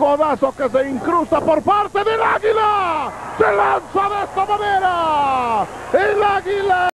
codazo que se incrusta por parte del Águila. Se lanza de esta manera. El Águila.